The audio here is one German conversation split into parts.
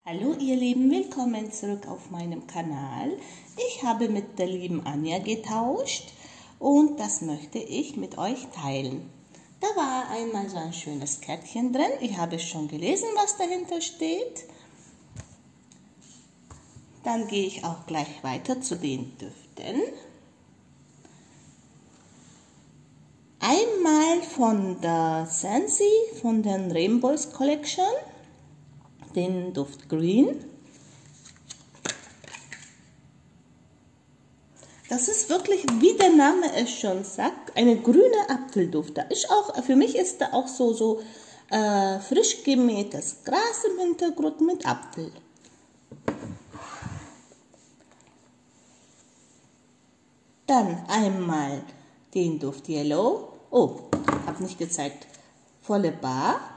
Hallo ihr Lieben, willkommen zurück auf meinem Kanal. Ich habe mit der lieben Anja getauscht und das möchte ich mit euch teilen. Da war einmal so ein schönes Kärtchen drin. Ich habe schon gelesen, was dahinter steht. Dann gehe ich auch gleich weiter zu den Düften. Einmal von der Scentsy, von den Rainbows Collection, den Duft Green. Das ist wirklich, wie der Name es schon sagt, eine grüne Apfelduft. Da ist auch, für mich ist da auch so frisch gemähtes Gras im Hintergrund mit Apfel. Dann einmal den Duft Yellow. Oh, habe nicht gezeigt. Volle Bar.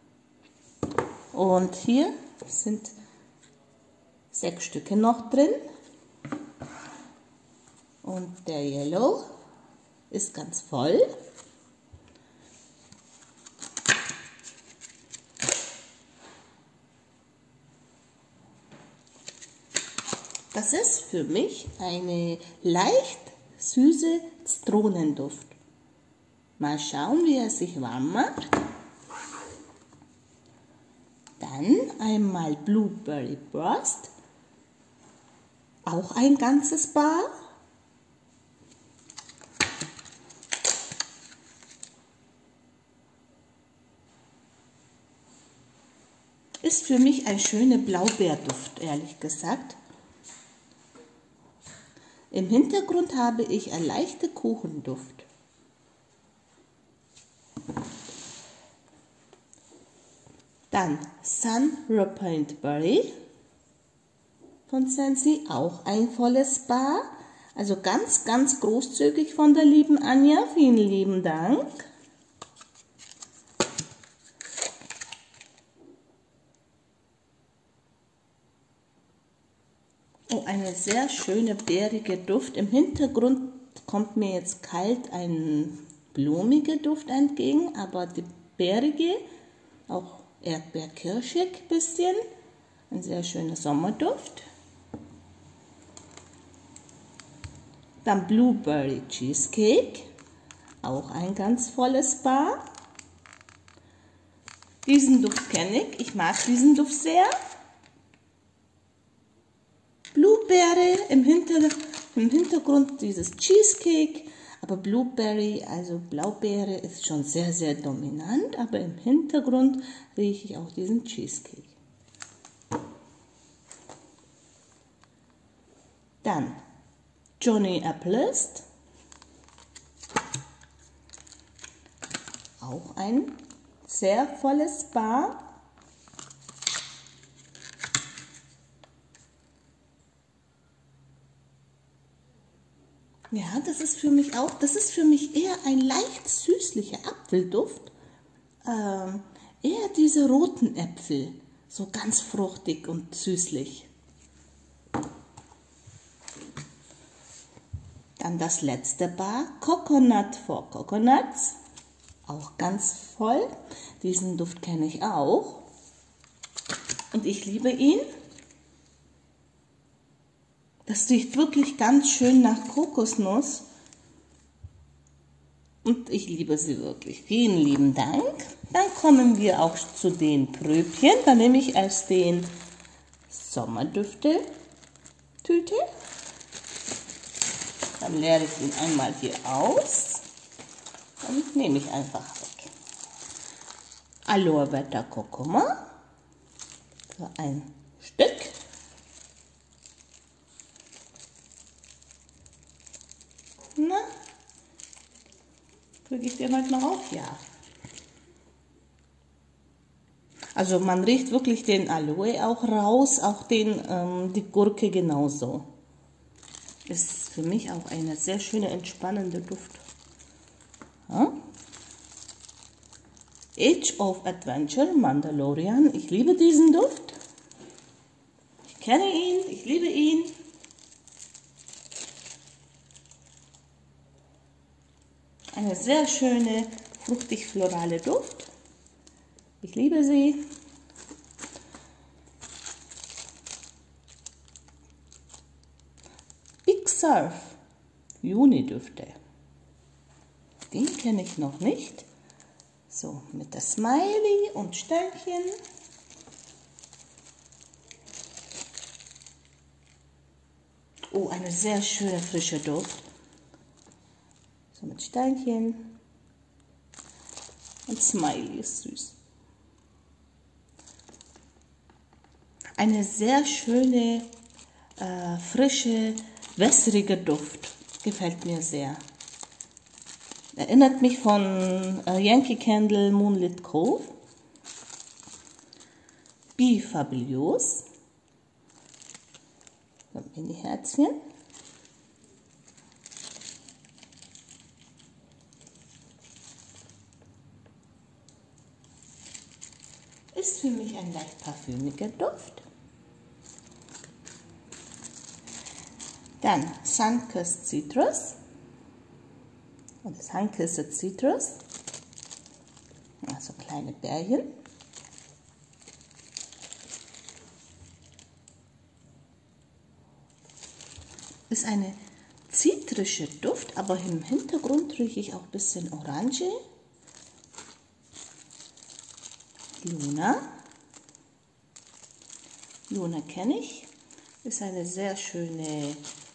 Und hier sind 6 Stücke noch drin. Und der Yellow ist ganz voll. Das ist für mich eine leicht süße Zitronenduft. Mal schauen, wie er sich warm macht. Dann einmal Blueberry Burst, auch ein ganzes Bar. Ist für mich ein schöner Blaubeerduft, ehrlich gesagt. Im Hintergrund habe ich einen leichten Kuchenduft. Dann Sun Repaint Berry von Scentsy, auch ein volles Bar. Also ganz großzügig von der lieben Anja. Vielen lieben Dank. Oh, eine sehr schöne bärige Duft. Im Hintergrund kommt mir jetzt kalt ein blumiger Duft entgegen, aber die bärige, auch erdbeerkirschig bisschen, ein sehr schöner Sommerduft. Dann Blueberry Cheesecake, auch ein ganz volles Bar. Diesen Duft kenne ich mag diesen Duft sehr. Blueberry im Hintergrund dieses Cheesecake, aber Blueberry, also Blaubeere, ist schon sehr dominant, aber im Hintergrund rieche ich auch diesen Cheesecake. Dann Johnny Appleist, auch ein sehr volles Bar. Ja, das ist für mich eher ein leicht süßlicher Apfelduft. Eher diese roten Äpfel, so ganz fruchtig und süßlich. Dann das letzte Bar, Coconut for Coconuts, auch ganz voll. Diesen Duft kenne ich auch und ich liebe ihn. Das riecht wirklich ganz schön nach Kokosnuss und ich liebe sie wirklich. Vielen lieben Dank. Dann kommen wir auch zu den Pröbchen. Dann nehme ich erst den Sommerdüfte-Tüte. Dann leere ich ihn einmal hier aus. Dann nehme ich einfach weg. Aloe Vera Kurkuma. So ein Stück. Na, kriege ich den heute noch auf? Ja. Also man riecht wirklich den Aloe auch raus, auch die Gurke genauso. Ist für mich auch eine sehr schöne, entspannende Duft. Ja? Age of Adventure Mandalorian. Ich liebe diesen Duft. Ich kenne ihn, ich liebe ihn. Eine sehr schöne, fruchtig-florale Duft. Ich liebe sie. Surf, Juni-Düfte. Den kenne ich noch nicht. So, mit der Smiley und Sternchen. Oh, eine sehr schöne frische Duft. So mit Sternchen. Und Smiley ist süß. Eine sehr schöne, frische, wässrige Duft. Gefällt mir sehr. Erinnert mich von Yankee Candle Moonlit Cove. Be Fabulous. Mini-Herzchen. Ist für mich ein leicht parfümiger Duft. Dann Sunkissed Citrus. Und Sunkissed Citrus. Also kleine Bärchen. Ist eine zitrische Duft, aber im Hintergrund rieche ich auch ein bisschen Orange. Luna. Luna kenne ich. Ist eine sehr schöne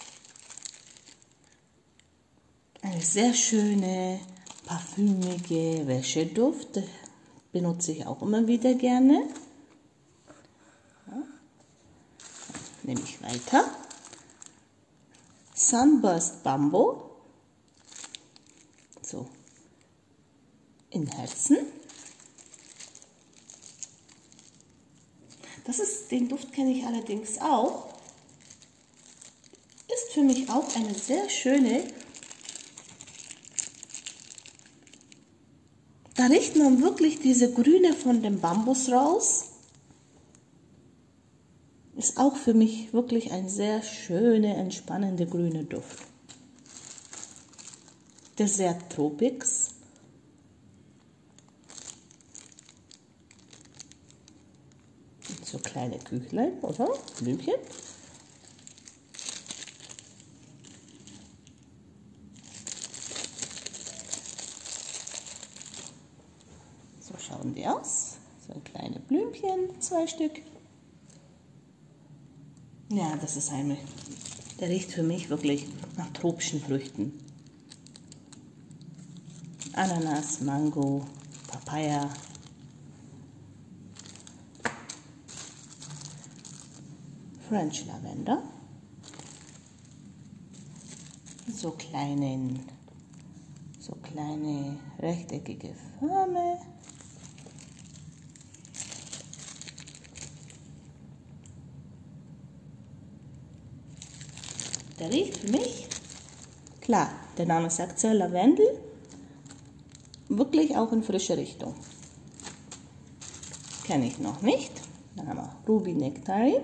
parfümige Wäscheduft. Benutze ich auch immer wieder gerne. Ja. Nehme ich weiter. Sunburst Bamboo, so in Herzen. Den Duft kenne ich allerdings auch. Ist für mich auch eine sehr schöne. Da riecht man wirklich diese Grüne von dem Bambus raus. Ist auch für mich wirklich ein sehr schöner, entspannender grüner Duft. Desert Tropics. Und so kleine Küchlein, oder? Blümchen. So schauen die aus. So kleine Blümchen, 2 Stück. Ja, das ist der riecht für mich wirklich nach tropischen Früchten. Ananas, Mango, Papaya. French Lavender. So kleine rechteckige Förme. Der riecht für mich, klar, der Name sagt ja, Lavendel, wirklich auch in frische Richtung. Kenne ich noch nicht. Dann haben wir Ruby Nectarine.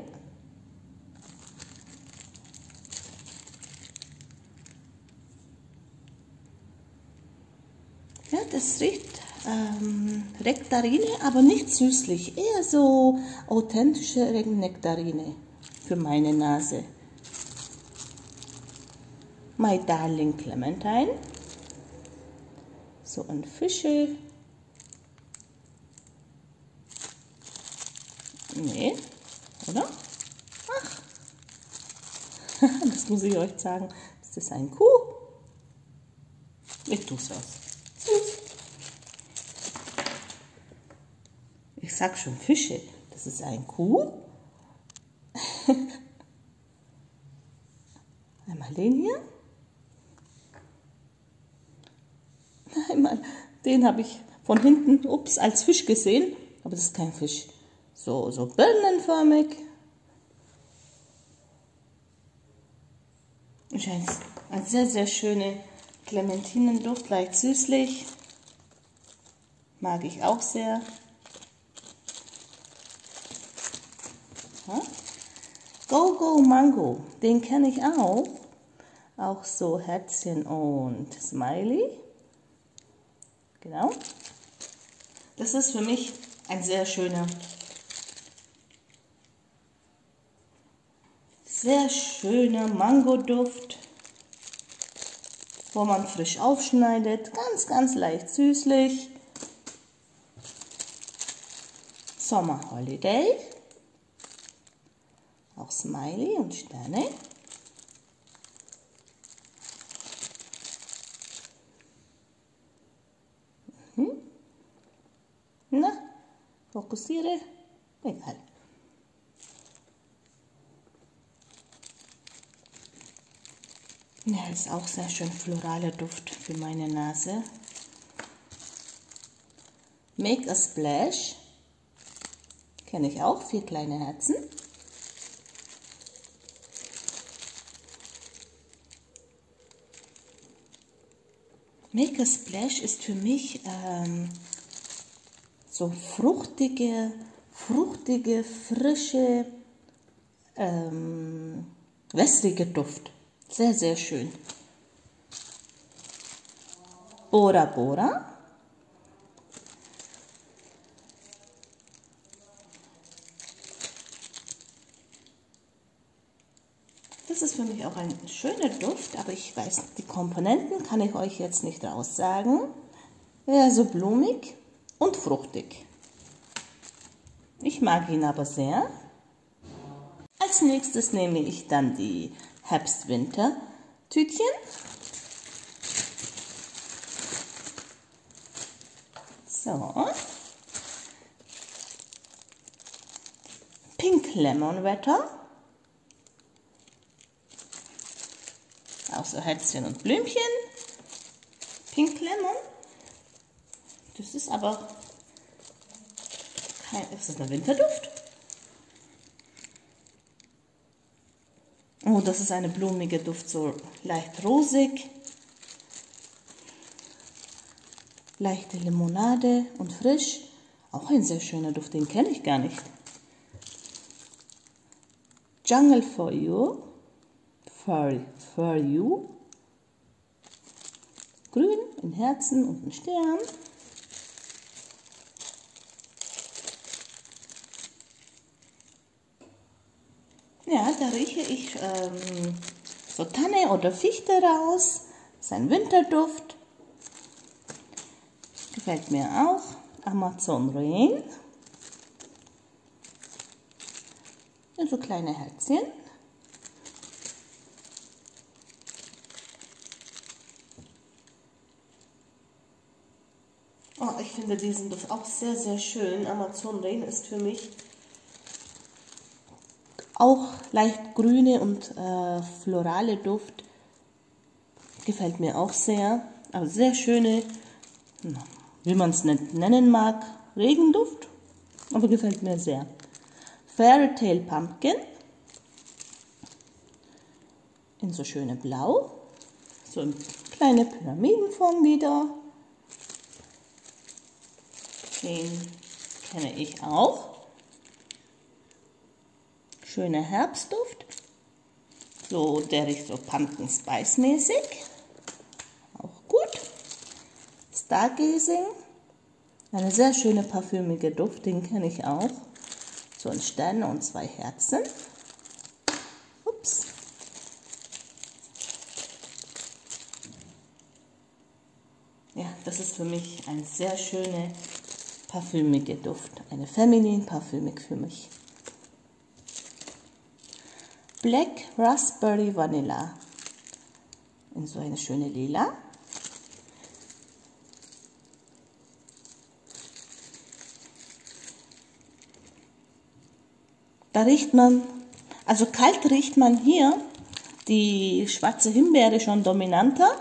Ja, das riecht Nektarine, aber nicht süßlich, eher so authentische Nektarine für meine Nase. My Darling Clementine. So ein Fische. Nee, oder? Ach, das muss ich euch sagen. Ist das ein Kuh? Ich tue es aus. Ich sag schon Fische. Das ist ein Kuh. Einmal den hier. Einmal den habe ich von hinten, ups, als Fisch gesehen. Aber das ist kein Fisch. So birnenförmig. Ein sehr, sehr schöner Clementinenduft, leicht süßlich. Mag ich auch sehr. Ja. Go Go Mango, den kenne ich auch. Auch so Herzchen und Smiley. Genau. Das ist für mich ein sehr schöner Mango-Duft. wo man frisch aufschneidet. Ganz, ganz leicht süßlich. Summer Holiday. Auch Smiley und Sterne. Na, fokussiere. Egal. Ja, ist auch sehr schön floraler Duft für meine Nase. Make a Splash. Kenne ich auch, 4 kleine Herzen. Make a Splash ist für mich so fruchtige, frische, wässrige Duft. Sehr, sehr schön. Bora Bora. Das ist für mich auch ein schöner Duft, aber ich weiß, die Komponenten kann ich euch jetzt nicht aussagen. Ja, so blumig und fruchtig. Ich mag ihn aber sehr. Als nächstes nehme ich dann die Herbst-Winter-Tütchen. So. Pink Lemon Wetter. Auch so Herzchen und Blümchen. Pink Lemon. Das ist aber kein, ist das ein Winterduft? Oh, das ist eine blumige Duft, so leicht rosig. Leichte Limonade und frisch. Auch ein sehr schöner Duft, den kenne ich gar nicht. Jungle for You. For You. Grün, ein Herzen und ein Stern. Ja, da rieche ich so Tanne oder Fichte raus. Das ist ein Winterduft. Gefällt mir auch. Amazon Rain. Und so kleine Herzchen. Oh, ich finde diesen Duft auch sehr, sehr schön. Amazon Rain ist für mich auch leicht grüne und florale Duft. Gefällt mir auch sehr. Aber sehr schöne, wie man es nicht nennen mag, Regenduft. Aber gefällt mir sehr. Fairy Tale Pumpkin. In so schöne Blau. So in kleine Pyramidenform wieder. Den kenne ich auch. Schöner Herbstduft. So, der riecht so Pumpkin Spice mäßig. Auch gut. Stargazing. Eine sehr schöne parfümige Duft, den kenne ich auch. So ein Stern und 2 Herzen. Ups. Ja, das ist für mich ein sehr schöner parfümige Duft. Eine feminine parfümig für mich. Black Raspberry Vanilla. In so eine schöne Lila. Da riecht man, also kalt riecht man hier die schwarze Himbeere schon dominanter.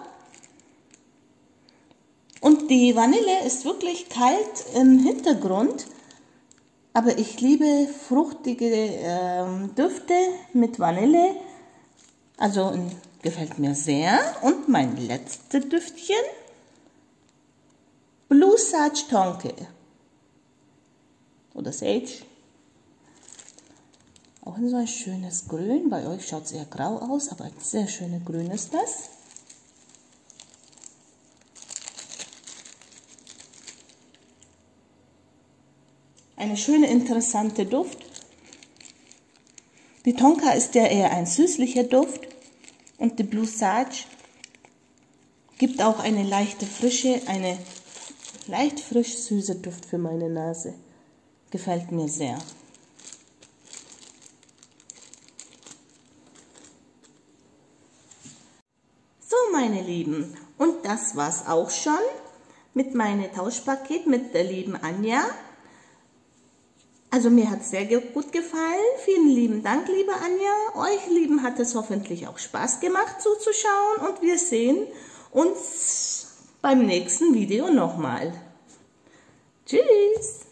Und die Vanille ist wirklich kalt im Hintergrund. Aber ich liebe fruchtige Düfte mit Vanille. Also gefällt mir sehr. Und mein letztes Düftchen. Blue Sage Tonke. Oder Sage. Auch in so ein schönes Grün. Bei euch schaut es eher grau aus, aber ein sehr schönes Grün ist das. Eine schöne, interessante Duft. Die Tonka ist ja eher ein süßlicher Duft und die Blue Sage Gibt auch eine leichte Frische, eine leicht frisch süße Duft für meine Nase. Gefällt mir sehr. So, meine Lieben, und das war's auch schon mit meinem Tauschpaket mit der lieben Anja. Also mir hat es sehr gut gefallen. Vielen lieben Dank, liebe Anja. Euch Lieben hat es hoffentlich auch Spaß gemacht zuzuschauen und wir sehen uns beim nächsten Video nochmal. Tschüss!